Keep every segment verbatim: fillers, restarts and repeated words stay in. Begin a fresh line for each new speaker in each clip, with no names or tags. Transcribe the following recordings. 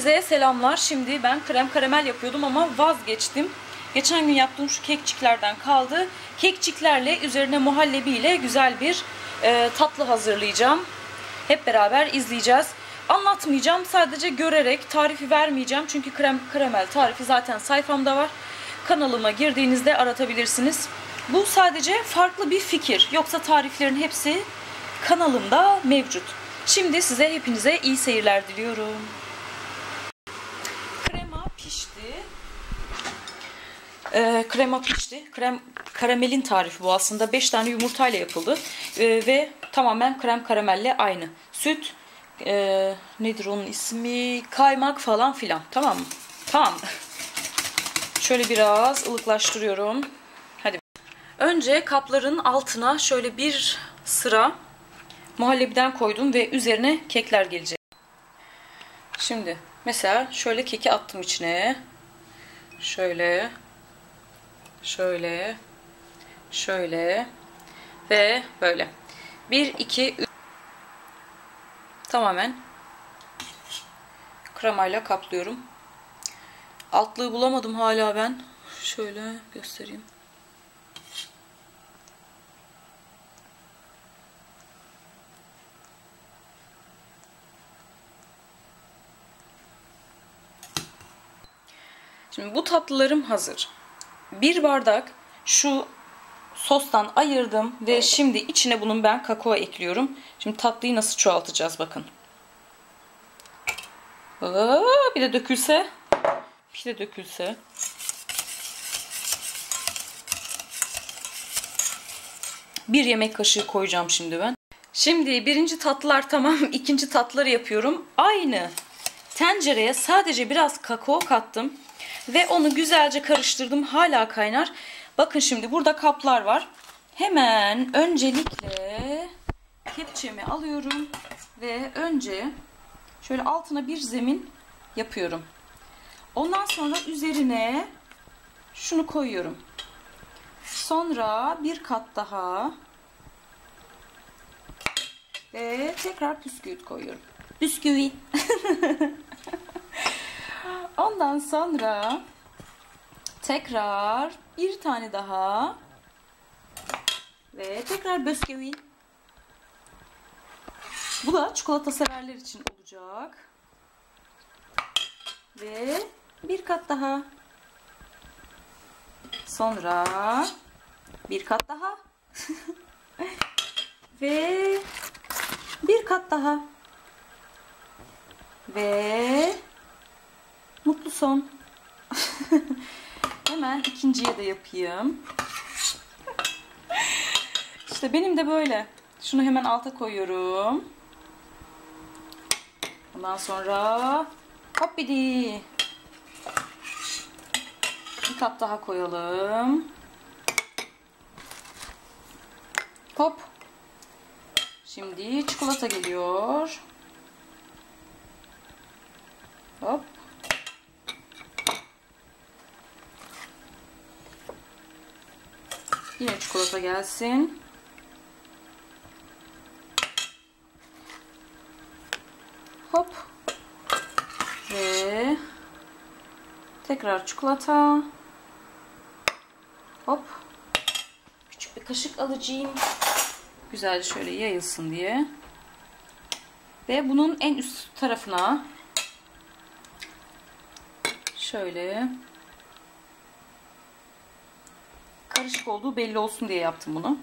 Hepinize selamlar. Şimdi ben krem karamel yapıyordum ama vazgeçtim. Geçen gün yaptığım şu kekçiklerden kaldı. Kekçiklerle üzerine muhallebi ile güzel bir e, tatlı hazırlayacağım. Hep beraber izleyeceğiz. Anlatmayacağım, sadece görerek, tarifi vermeyeceğim. Çünkü krem karamel tarifi zaten sayfamda var. Kanalıma girdiğinizde aratabilirsiniz. Bu sadece farklı bir fikir. Yoksa tariflerin hepsi kanalımda mevcut. Şimdi size hepinize iyi seyirler diliyorum. Krema pişti. Ee, krema pişti. Krem karamelin tarifi bu aslında. beş tane yumurtayla yapıldı. Ee, ve tamamen krem karamelle aynı. Süt, e, nedir onun ismi? Kaymak falan filan. Tamam mı? Tamam. Şöyle biraz ılıklaştırıyorum. Hadi. Önce kapların altına şöyle bir sıra muhallebiden koydum ve üzerine kekler gelecek. Şimdi mesela şöyle keki attım içine. Şöyle. Şöyle. Şöyle. Ve böyle. bir, iki, üç. Tamamen kremayla kaplıyorum. Altlığı bulamadım hala ben. Şöyle göstereyim. Şimdi bu tatlılarım hazır. Bir bardak şu sostan ayırdım ve şimdi içine bunun ben kakao ekliyorum. Şimdi tatlıyı nasıl çoğaltacağız bakın. Aa, bir de dökülse. Bir de dökülse. Bir yemek kaşığı koyacağım şimdi ben. Şimdi birinci tatlılar tamam. İkinci tatlıları yapıyorum. Aynı tencereye sadece biraz kakao kattım. Ve onu güzelce karıştırdım. Hala kaynar. Bakın şimdi burada kaplar var. Hemen öncelikle kepçemi alıyorum. Ve önce şöyle altına bir zemin yapıyorum. Ondan sonra üzerine şunu koyuyorum. Sonra bir kat daha. Ve tekrar bisküvit koyuyorum. Bisküvi. Ondan sonra tekrar bir tane daha ve tekrar bisküvi. Bu da çikolata severler için olacak. Ve bir kat daha. Sonra bir kat daha. Ve bir kat daha. Ve mutlu son. Hemen ikinciye de yapayım. İşte benim de böyle. Şunu hemen alta koyuyorum. Ondan sonra hop bidi. Bir kat daha koyalım. Hop. Şimdi çikolata geliyor. Hop. Yine çikolata gelsin. Hop. Ve tekrar çikolata. Hop. Küçük bir kaşık alacağım. Güzelce şöyle yayılsın diye. Ve bunun en üst tarafına şöyle karışık olduğu belli olsun diye yaptım bunu.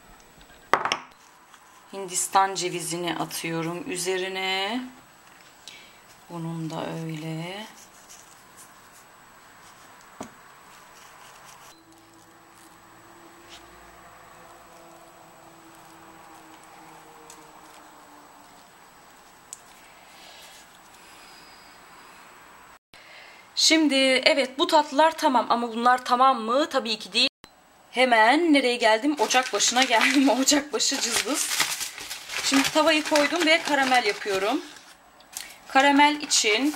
Hindistan cevizini atıyorum üzerine. Bunun da öyle. Şimdi evet bu tatlılar tamam ama bunlar tamam mı? Tabii ki değil. Hemen nereye geldim? Ocak başına geldim. Ocak başı cızbız. Şimdi tavayı koydum ve karamel yapıyorum. Karamel için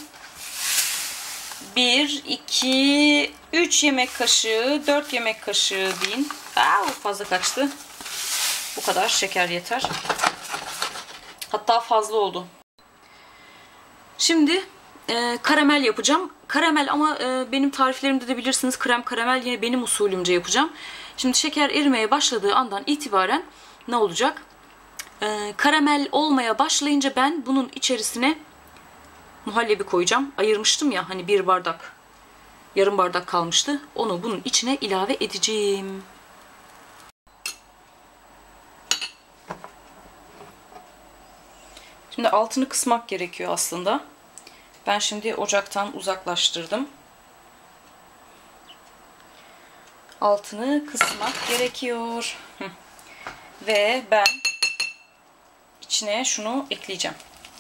bir, iki, üç yemek kaşığı, dört yemek kaşığı deyin. Aa, fazla kaçtı. Bu kadar şeker yeter. Hatta fazla oldu. Şimdi e, karamel yapacağım. Karamel ama e, benim tariflerimde de bilirsiniz krem karamel yine benim usulümce yapacağım. Şimdi şeker erimeye başladığı andan itibaren ne olacak? E, karamel olmaya başlayınca ben bunun içerisine muhallebi koyacağım. Ayırmıştım ya hani bir bardak, yarım bardak kalmıştı. Onu bunun içine ilave edeceğim. Şimdi altını kısmak gerekiyor aslında. Ben şimdi ocaktan uzaklaştırdım. Altını kısmak gerekiyor. Ve ben içine şunu ekleyeceğim.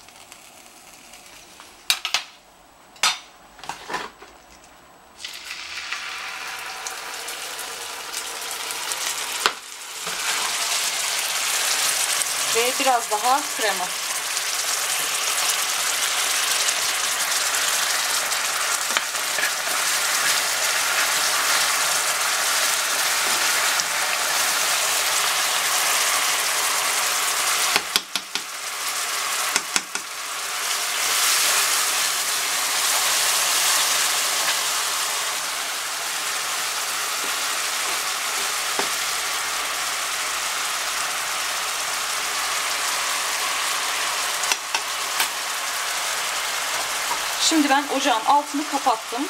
Ve biraz daha krema. Şimdi ben ocağın altını kapattım.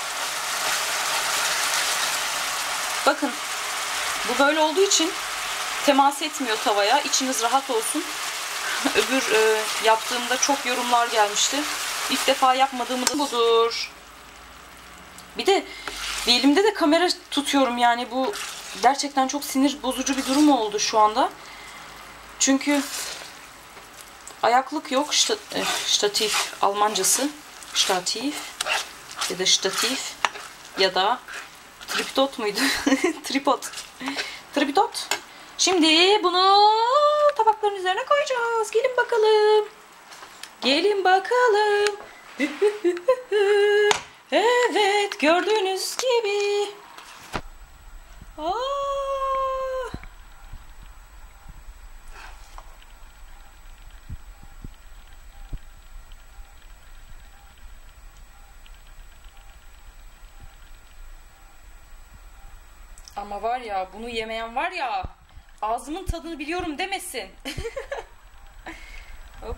Bakın bu böyle olduğu için temas etmiyor tavaya. İçiniz rahat olsun. Öbür e, yaptığımda çok yorumlar gelmişti. İlk defa yapmadığımı da budur. Bir de bir elimde de kamera tutuyorum yani bu gerçekten çok sinir bozucu bir durum oldu şu anda. Çünkü ayaklık yok. Şta, e, ştatif Almancası. Ştatif ya da ştatif ya da tripod muydu? Tripod. Tripod. Şimdi bunu tabakların üzerine koyacağız. Gelin bakalım. Gelin bakalım. Evet, gördüğünüz gibi. Aa! Ama var ya, bunu yemeyen var ya, ağzımın tadını biliyorum demesin. Hop.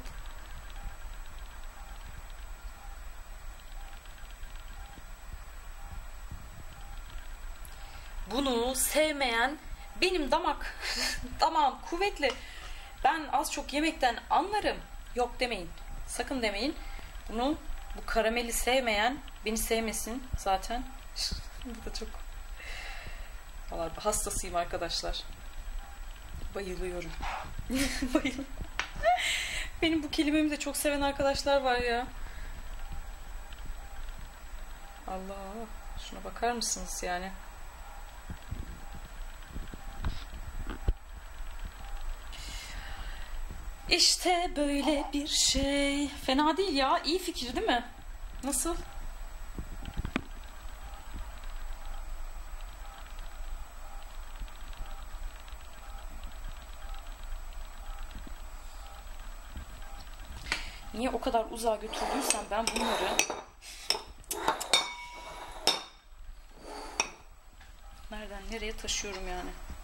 Bunu sevmeyen, benim damak damağım kuvvetli, ben az çok yemekten anlarım, yok demeyin, sakın demeyin. Bunu, bu karameli sevmeyen beni sevmesin zaten. Bu da çok, vallahi hastasıyım arkadaşlar, bayılıyorum. Bayılıyorum. Benim bu kelimemi de çok seven arkadaşlar var ya. Allah, şuna bakar mısınız yani? İşte böyle bir şey. Fena değil ya. İyi fikir değil mi? Nasıl? Niye o kadar uzağa götürdüysem ben bunları nereden nereye taşıyorum yani?